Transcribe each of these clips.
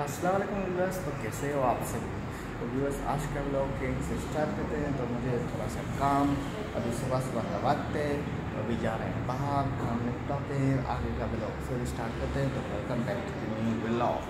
अस्सलाम वालेकुम व्यूअर्स। तो कैसे हो आप सभी। तो व्यूअर्स आज के हम लोग केक से स्टार्ट करते हैं। तो मुझे थोड़ा सा काम, अभी सुबह सुबह का वक्त है, तो अभी जा रहे हैं बाहर, काम निपटाते हैं, आगे का ब्लॉग फिर स्टार्ट करते हैं। तो welcome back to the new blog.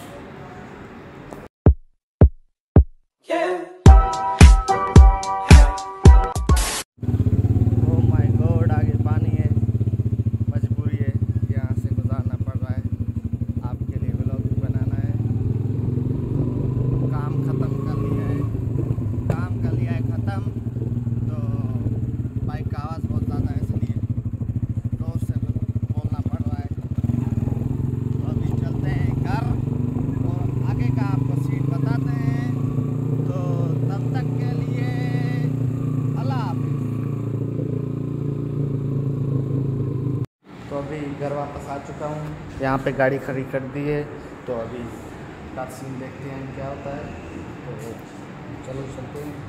तो अभी घर वापस आ चुका हूँ, यहाँ पे गाड़ी खड़ी कर दी है। तो अभी का सीन देखते हैं क्या होता है। तो चलो चलते हैं।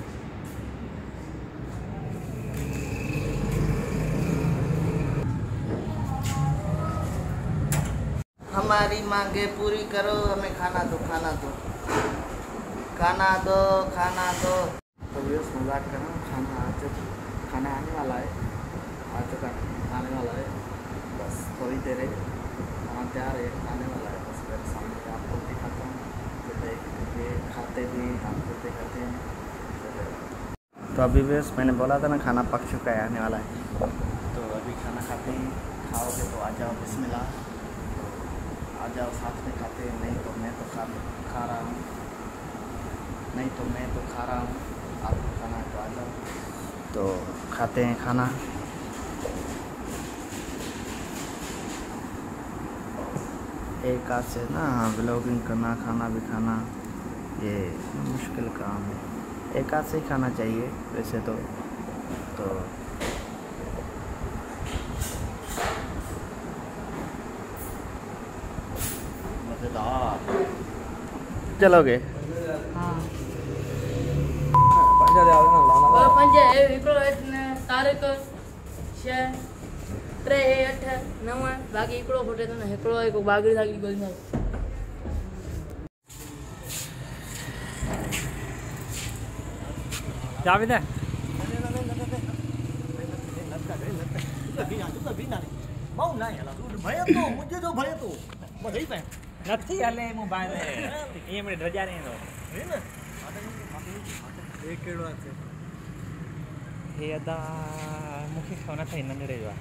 हमारी मांगे पूरी करो, हमें खाना दो, खाना दो, खाना दो, खाना दो। तो बस मजाक कर रहा हूँ, खाना आने वाला है, आ चुका आने वाला है, बस थोड़ी देर है, खाना तैयार है, आने वाला है। बस मेरे सामने आपको दिखाता हूँ, तो ये खाते भी आपको दिखाते हैं। तो अभी बस मैंने बोला था ना, खाना पक चुका है, आने वाला है। तो अभी खाना खाते हैं, खाओगे तो आ जाओ, बिस्मिल्लाह। तो आ जाओ, साथ में खाते हैं। नहीं तो मैं तो खा रहा हूँ, नहीं तो मैं तो खा रहा हूँ, आपको खाना है तो आ जाओ। तो खाते हैं खाना। एक हाथ से ना व्लॉगिंग करना, खाना भी खाना, ये मुश्किल काम है। एक हाथ से ही खाना चाहिए वैसे तो मज़ेदार। चलोगे? हाँ। बाकी हिकिड़ो फुटे थो न, हिकिड़ो हिकु बागड़ी सागड़ी कोई न। चाबी दे નથી હલે મોબાઈલ એ મને રજા નહીં દો એ કેડો છે એ અદા મુખી ખાના થઈ નંદડે જવા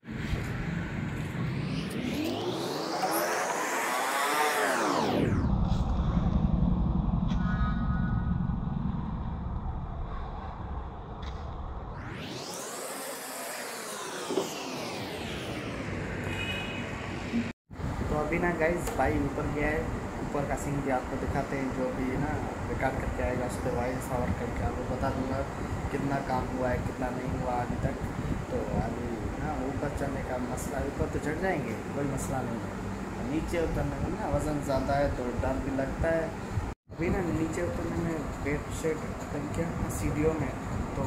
तो अभी ना गाइस भाई ऊपर गया है, ऊपर का सीन भी आपको दिखाते हैं। जो भी ना रिकॉर्ड करके आएगा उस पर वॉइस ओवर करके आपको बता दूंगा कितना काम हुआ है, कितना नहीं हुआ अभी तक। तो अभी ना ऊपर चढ़ने का मसला, ऊपर तो चढ़ जाएंगे, कोई मसला नहीं है। नीचे उतरने में ना वज़न ज़्यादा है तो डर भी लगता है। अभी ना नीचे उतरने में बेड शेड क्या सीढ़ियों में, तो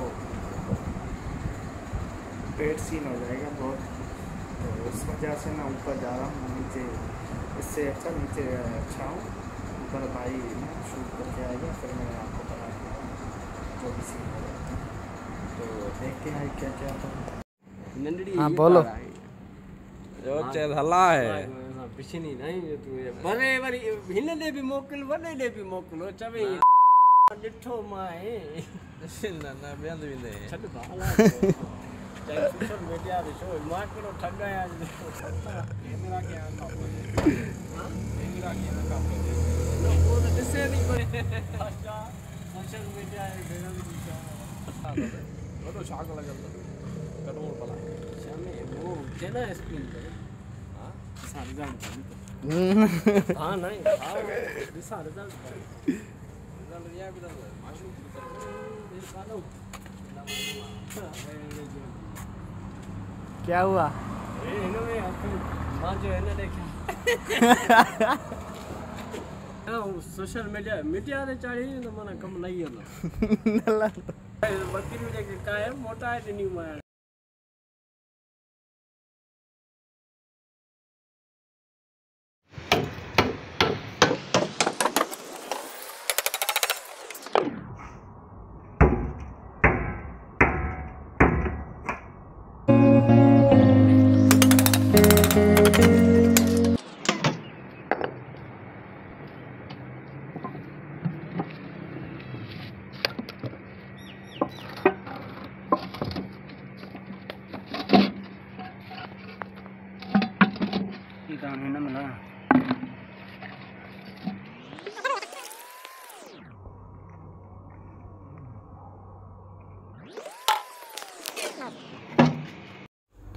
पेट सीन हो जाएगा बहुत। तो उस वजह से मैं ऊपर जा रहा हूँ, नीचे इससे अच्छा नीचे अच्छा हूँ। ऊपर भाई ना शूट करके आएगा, फिर मैं आपको बता दूँगा जो भी सीन होगा। तो देखते हैं क्या क्या तो। हाँ बोलो। जो चल हला है पिछनी नहीं तू बरे वरी हिन दे भी मोकल वने दे भी मोकलो चवे डिठो माए ना ना बेंद विंदे छड बाला चाहे सोशल मीडिया पे शो मार करो ठग गया कैमरा के आ काम कैमरा के आ काम नो वो तो दिसे नहीं कोई अच्छा सोशल मीडिया है देना भी दिशा वो तो शाक लगल करोड़ भला शामे वो केना स्क्रीन पे हां सारी जान हां नहीं हां दिशा रिजल्ट रिया भी तो माशू इस कालो क्या हुआ? इन्होंने मां जो है ना देखा सोशल मीडिया रे चाड़ी तो मना कम नहीं है ना बकरी में काय मोटा है नहीं माया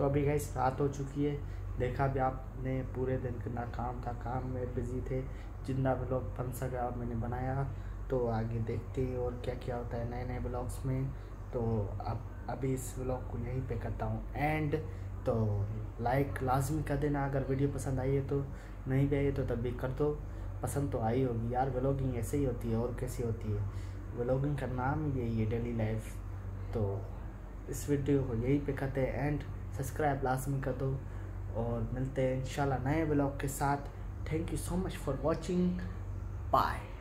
तो अभी गाइस रात हो चुकी है, देखा भी आपने पूरे दिन कितना काम था, काम में बिजी थे, जितना ब्लॉग बन सका मैंने बनाया। तो आगे देखते हैं और क्या क्या होता है नए नए ब्लॉग्स में। तो अब अभी इस ब्लॉग को यहीं पे करता हूँ एंड। तो लाइक लाजमी कर देना अगर वीडियो पसंद आई है, तो नहीं भी आई है तो तब भी कर दो। पसंद तो आई होगी यार, व्लॉगिंग ऐसे ही होती है और कैसी होती है, व्लॉगिंग का नाम ही यही है, डेली लाइफ। तो इस वीडियो को यहीं पे करते हैं एंड, सब्सक्राइब लाजमी कर दो और मिलते हैं इंशाल्लाह नए ब्लॉग के साथ। Thank you so much for watching, bye.